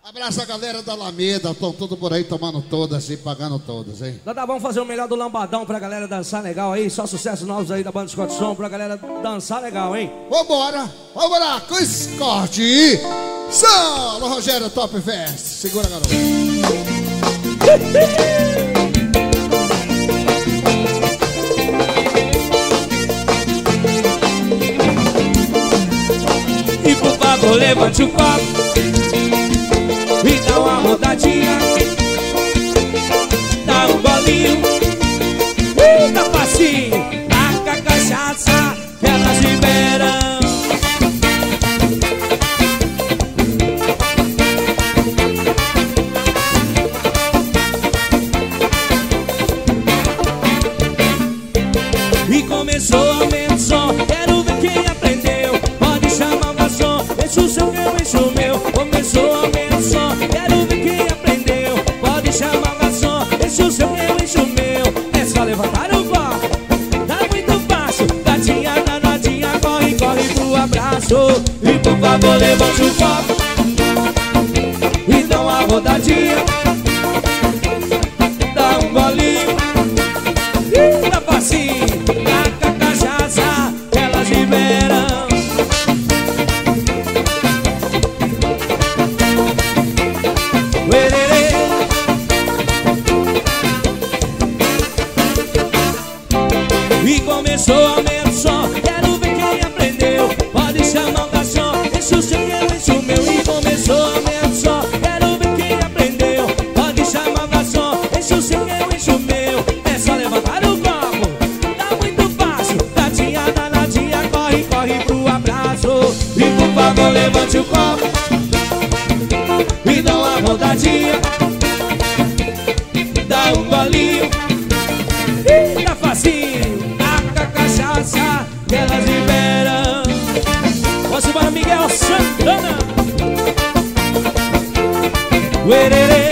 Abraço a galera da Alameda, estão tudo por aí tomando todas e pagando todas, hein? Nada, vamos fazer o melhor do lambadão pra galera dançar legal aí. Só sucessos novos aí da banda Scott Som pra galera dançar legal, hein? Vambora, vamos lá, com Scott e Solo Rogério Top Fest. Segura, garoto. E por favor, levante o copo e dá uma rodadinha, dá um golinho, dá facinho, taca a cachaça que elas liberam. E começou a aumentar o som, quero ver quem aprendeu. Pode chamar o garçom, enche o seu que eu encho o meu. Começou a aumentar o som, quero ver quem aprendeu. Pode chamar o garçom, enche o seu que eu encho o meu. É só levantar o copo, tá muito fácil. Gatinha danadinha, corre, corre pro abraço. E por favor levante o copo e dá uma rodadinha, dá um golinho, dá facinho. Taca a cachaça que elas liberam. Uererê. E começou a aumentar o som, quero ver quem aprendeu. Pode chamar o garçom, enche o seu que eu encho o meu. E começou a aumentar o som, quero ver quem aprendeu. Pode chamar o garçom, enche o seu que eu encho o meu. É só levantar o copo, tá muito fácil. Gatinha danadinha, corre, corre pro abraço. E por favor levante o copo e dá uma rodadinha, dá um golinho, tá facinho. Taca a cachaça que elas liberam. Posso para Miguel Santana. Uererê.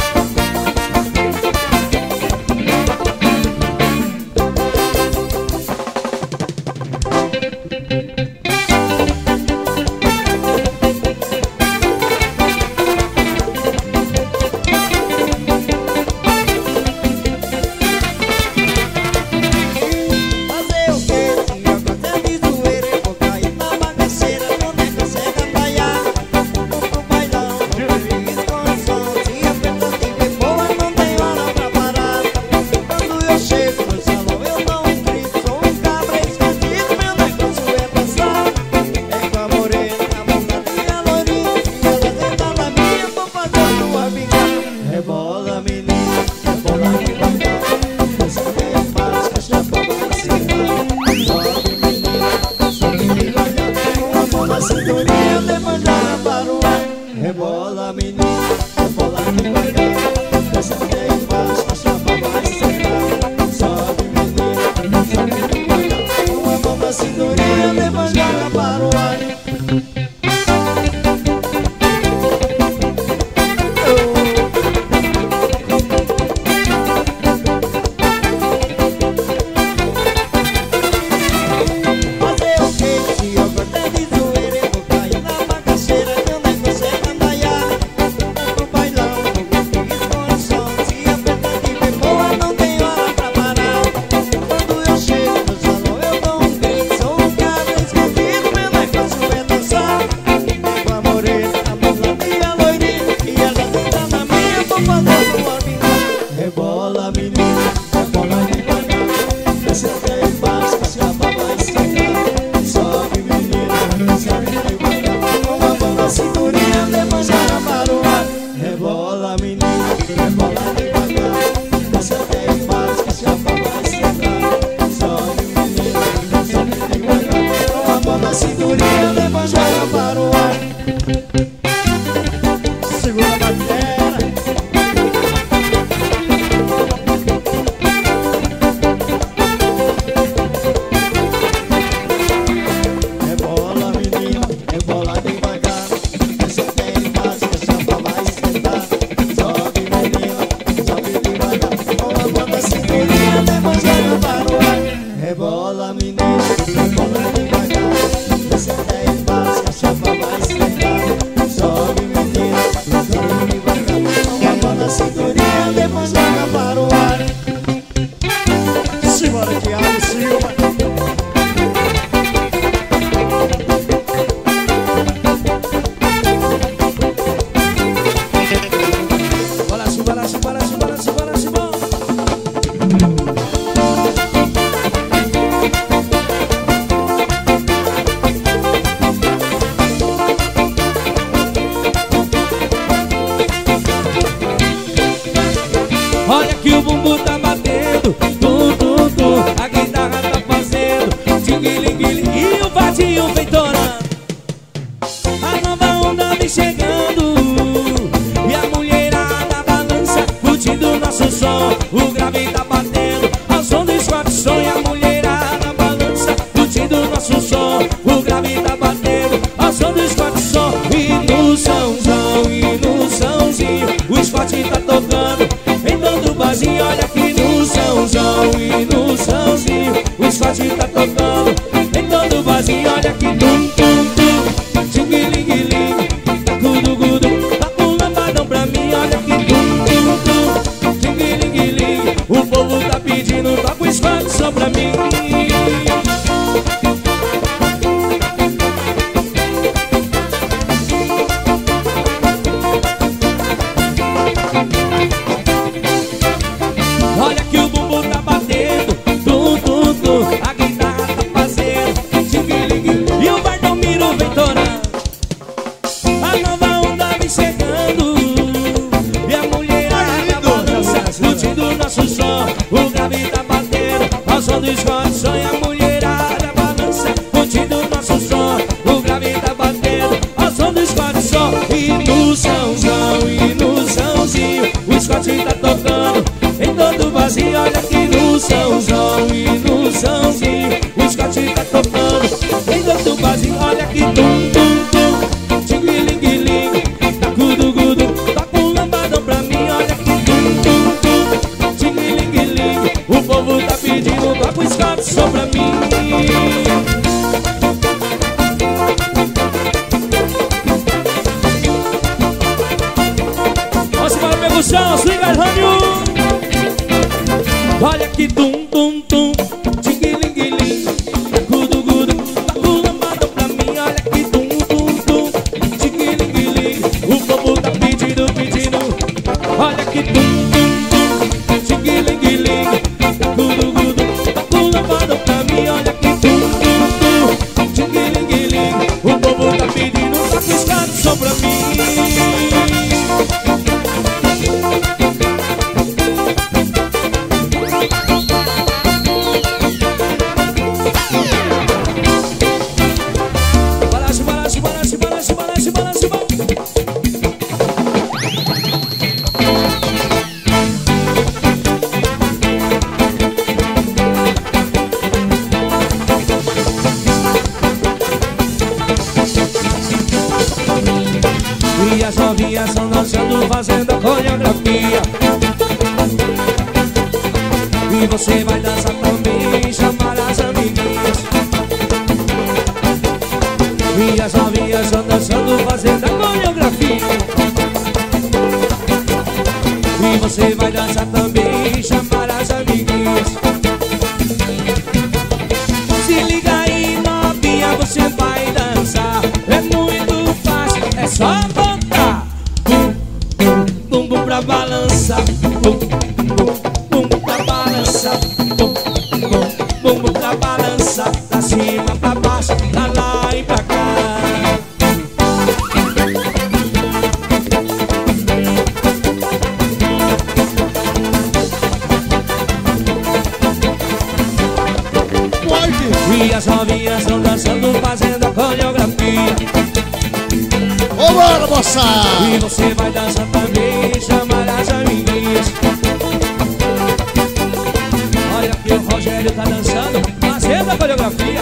Fazer o que? Se eu gostar de zoeira, eu vou cair na bagaceira. Não nem consegue andaiar no bailão, não tem condição. Se a pessoa tem que boa, não tem hora pra parar. Quando eu chego no salão, eu dou um grito. Sou um cabra esquecido, meu negócio é dançar. É com a morena, a montaninha loirinha, e ela senta na minha, tô fazendo uma brincadeira. Rebola, menina, rebola devagar. Essa é fácil, que a chapa vai acertar. Sobe, menina, sobe devagar. Com a mão na cinturinha, depois joga para o ar. Rebola, menina, rebola devagar. Essa é fácil, que a chapa vai acertar. Sobe, menina, sobe devagar. Com a mão na cinturinha, depois joga para o ar. Fazer o que? Se eu gostar de zoeira, eu vou cair na bagaceira. Eu nem consigo andaiar no bailão, não tem condição. Se a pessoa tiver boa, não tem hora pra parar. Quando eu chego no salão, eu dou um grito. Sou um cara esquecido, meu negócio é dançar. Com a morena, a montaninha loirinha, e ela senta na minha, tô fazendo uma brincadeira. Rebola, menina, rebola devagar. Desce até embaixo, que a chapa vai estragar. Sobe, menina, sobe devagar. Com a mão na cinturinha, depois joga para o ar. Rebola, menina, rebola devagar. Desce até embaixo, que a chapa vai estragar. Sobe, menina, sobe devagar. Com a mão na cinturinha, depois joga para o ar. Segura a bateria. Rebola, menina, rebola devagar. Desce até embaixo, que a chapa vai esquentar. Sobe, menina, sobe devagar. Com a mão na cinturinha, depois joga para o ar. Rebola, menina, rebola devagar. Desce até embaixo. grave tá batendo ao som do squat som e a mulherada balança curtindo o nosso som. O grave tá batendo ao som do squat som e no sãozão, e no sãozinho o squat tá tocando em todo barzinho. Olha aqui no sãozão e no sãozinho o squat tá tocando em todo barzinho. Olha aqui tum tum tum, tingue-lingue-ling, tacu-du-gu-du, taca um lambadão pra mim. Olha aqui tum tum tum, tingue-lingue-ling, o povo tá pedindo, toca o squat só pra mim. Olha que o bumbum tá batendo, tum tum tum, a guitarra tá fazendo tingue-lingue e o Bardomiro vem torando. A nova onda vem chegando e a mulherada balança curtindo o nosso som. O grave tá batendo ao som do squat som e a mulherada balança curtindo o nosso som. O grave tá batendo ao som do squat som e no sãozão, e no sãozinho o squat tá tocando em todo vazio. Olha aqui no sãozão e no sãozinho o squat tá tocando em todo vazio. Olha aqui tum tum tum, tingue-lingue-ling, tacu-du-gu-du, toca um lambadão pra mim. Olha aqui tum tum tum, tingue-lingue-ling, o povo tá pedindo, toca o squat só pra mim. Vamos para a percussão, swing Arrânio. Olha que tum tum tum, tingue-lingue-ling, tacu-du-gu-du, toca um lambadão pra mim. Olha que tum tum tum, tingue-lingue-ling, o povo tá pedindo, pedindo. Olha que tum tum tum, tingue-lingue-ling, tacu-du-gu-du, toca um lambadão pra mim. Olha que tum tum tum, tingue-lingue-ling, o povo tá pedindo, toca o squat só pra mim. E as novinhas estão dançando, fazendo a coreografia. E você vai dançar também, chamar as amiguinhas. E as novinhas estão dançando, fazendo a coreografia. E você vai dançar também, chamar as amiguinhas. Se liga aí, novinha, você vai dançar. É muito fácil, é só botar bum, bum, bum pra balança. Bum, bum, bum pra balança. Bum, bum, bum pra balança. Pra cima, pra baixo, pra lá e pra cá. E as novinhas estão dançando, fazendo a coreografia. Vambora, moçada! E você vai dançar também, chamar as amiguinhas. Olha que o Rogério tá dançando, fazendo a coreografia.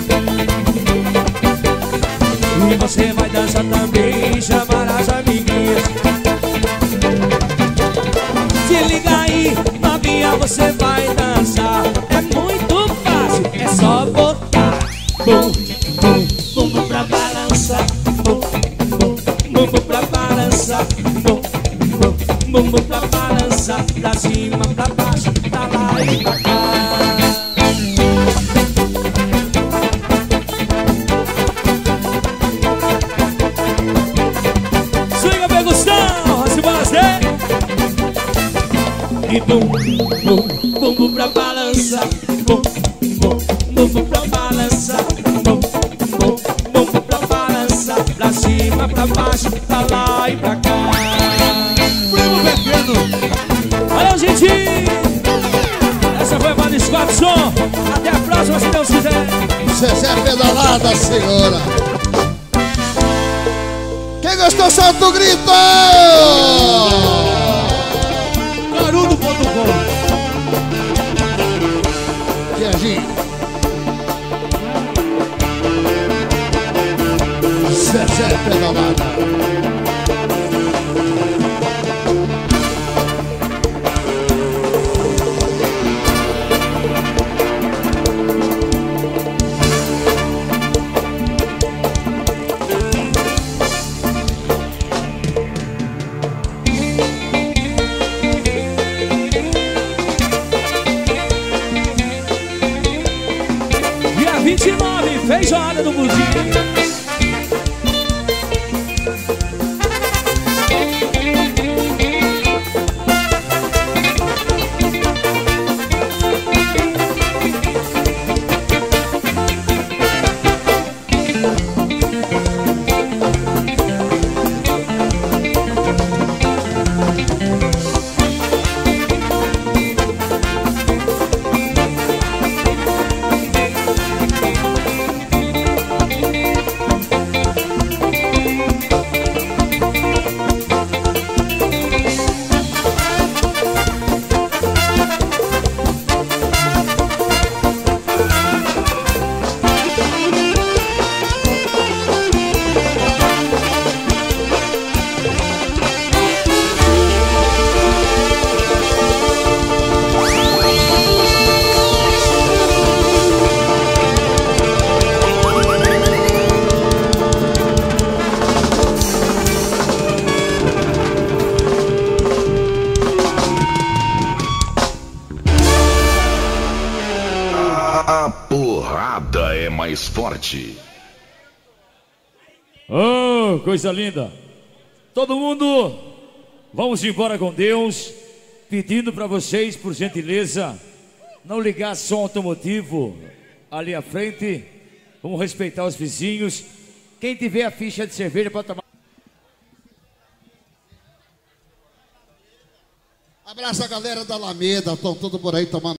E você vai dançar também, chamar as amiguinhas. Se liga aí, novinha, você vai dançar. É muito fácil, é só botar bum, bum, bum, bum pra balança. Bum, bum, bum, bum pra balança. Bum, bum, bum, bum pra balança. Pra cima, pra baixo, pra lá e pra cá. Swinga percussão, se você. E bum, bum, bum, bum pra balança. Bum, bum, bum, bum pra balança. Bum, bum, bum, bum pra balança. Pra cima, pra baixo, pra lá e pra cá. Primo pequeno! Valeu, gente! Essa foi a banda Squat Som. Até a próxima, se Deus quiser. Zezé Pedalada, senhora! Quem gostou, solta o grito! Carudo.com Zezé Pedalada. Dia 29, feijoada do Budinho. A porrada é mais forte. Oh, coisa linda. Todo mundo, vamos embora com Deus. Pedindo para vocês, por gentileza, não ligar som automotivo ali à frente. Vamos respeitar os vizinhos. Quem tiver a ficha de cerveja pode tomar. Abraço a galera da Alameda, estão tudo por aí tomando.